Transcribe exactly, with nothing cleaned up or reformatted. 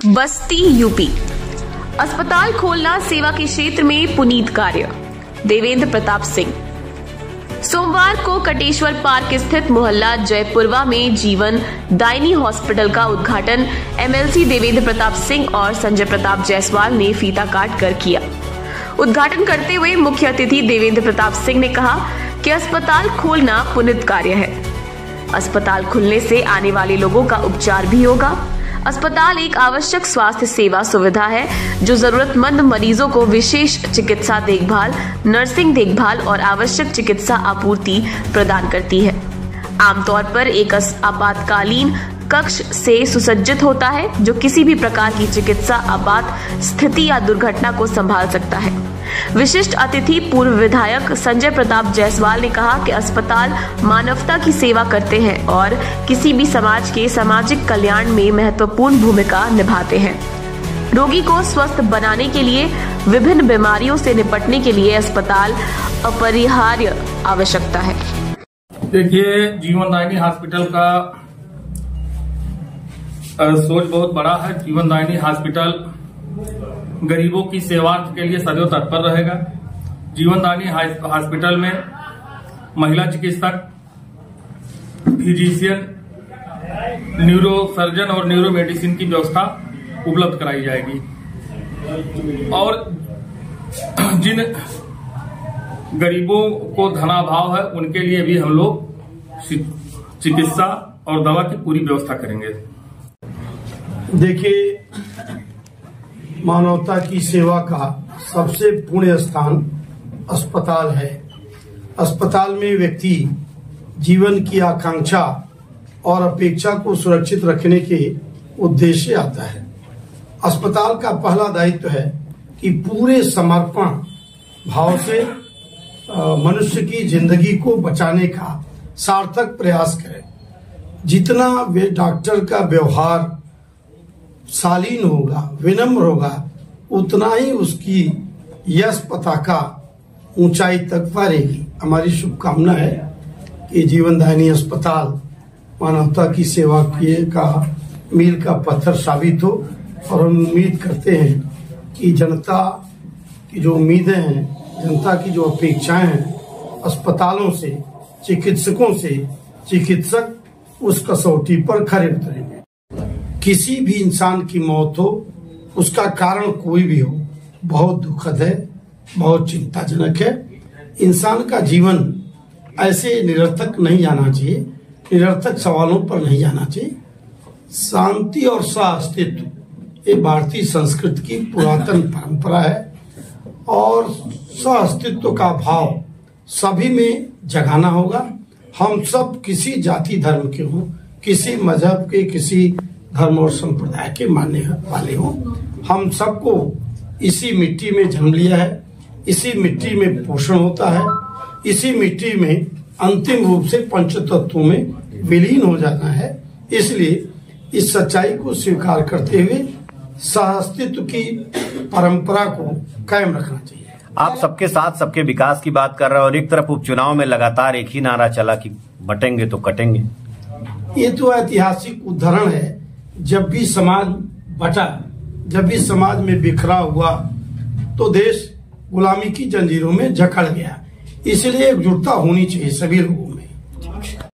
बस्ती UP. अस्पताल खोलना सेवा के क्षेत्र में पुनीत कार्य। देवेंद्र प्रताप सिंह। सोमवार को कटेश्वर पार्क स्थित मोहल्ला जयपुरवा में जीवन दायिनी हॉस्पिटल का उद्घाटन एमएलसी देवेंद्र प्रताप सिंह और संजय प्रताप जायसवाल ने फीता काट कर किया। उद्घाटन करते हुए मुख्य अतिथि देवेंद्र प्रताप सिंह ने कहा कि अस्पताल खोलना पुनीत कार्य है। अस्पताल खुलने से आने वाले लोगों का उपचार भी होगा। अस्पताल एक आवश्यक स्वास्थ्य सेवा सुविधा है जो जरूरतमंद मरीजों को विशेष चिकित्सा देखभाल, नर्सिंग देखभाल और आवश्यक चिकित्सा आपूर्ति प्रदान करती है। आमतौर पर एक आपातकालीन कक्ष से सुसज्जित होता है जो किसी भी प्रकार की चिकित्सा आपात स्थिति या दुर्घटना को संभाल सकता है। विशिष्ट अतिथि पूर्व विधायक संजय प्रताप जायसवाल ने कहा कि अस्पताल मानवता की सेवा करते हैं और किसी भी समाज के सामाजिक कल्याण में महत्वपूर्ण भूमिका निभाते हैं। रोगी को स्वस्थ बनाने के लिए, विभिन्न बीमारियों से निपटने के लिए अस्पताल अपरिहार्य आवश्यकता है। देखिए, जीवन दायिनी हॉस्पिटल का सोच बहुत बड़ा है। जीवन दायिनी हॉस्पिटल गरीबों की सेवा के लिए सदैव तत्पर रहेगा। जीवन दायिनी हॉस्पिटल में महिला चिकित्सक, फिजिशियन, न्यूरो सर्जन और न्यूरो मेडिसिन की व्यवस्था उपलब्ध कराई जाएगी और जिन गरीबों को धनाभाव है उनके लिए भी हम लोग चिकित्सा और दवा की पूरी व्यवस्था करेंगे। देखिए, मानवता की सेवा का सबसे पुण्य स्थान अस्पताल है। अस्पताल में व्यक्ति जीवन की आकांक्षा और अपेक्षा को सुरक्षित रखने के उद्देश्य आता है। अस्पताल का पहला दायित्व है कि पूरे समर्पण भाव से मनुष्य की जिंदगी को बचाने का सार्थक प्रयास करे। जितना वे डॉक्टर का व्यवहार शालीन होगा, विनम्र होगा, उतना ही उसकी यश पताका ऊंचाई तक पारेगी। हमारी शुभकामना है कि जीवन दायिनी अस्पताल मानवता की सेवा किए का मील का पत्थर साबित हो और हम उम्मीद करते हैं कि जनता की जो उम्मीदें हैं, जनता की जो अपेक्षाएं हैं, अस्पतालों से, चिकित्सकों से, चिकित्सक उस कसौटी पर खरे उतरेंगे। किसी भी इंसान की मौत हो, उसका कारण कोई भी हो, बहुत दुखद है, बहुत चिंताजनक है। इंसान का जीवन ऐसे निरर्थक नहीं जाना चाहिए, निरर्थक सवालों पर नहीं जाना चाहिए। शांति और सह-अस्तित्व ये भारतीय संस्कृति की पुरातन परंपरा है और सह-अस्तित्व का भाव सभी में जगाना होगा। हम सब किसी जाति धर्म के हों, किसी मजहब के, किसी धर्म और संप्रदाय के मानने वाले हों, हम सबको इसी मिट्टी में जन्म लिया है, इसी मिट्टी में पोषण होता है, इसी मिट्टी में अंतिम रूप से पंच तत्वों में विलीन हो जाना है। इसलिए इस सच्चाई को स्वीकार करते हुए सह-अस्तित्व की परंपरा को कायम रखना चाहिए। आप सबके साथ सबके विकास की बात कर रहे हैं और एक तरफ उपचुनाव में लगातार एक ही नारा चला कि बटेंगे तो कटेंगे। ये तो ऐतिहासिक उदाहरण है। जब भी समाज बटा, जब भी समाज में बिखरा हुआ तो देश गुलामी की जंजीरों में जकड़ गया। इसलिए एकजुटता होनी चाहिए सभी लोगों में।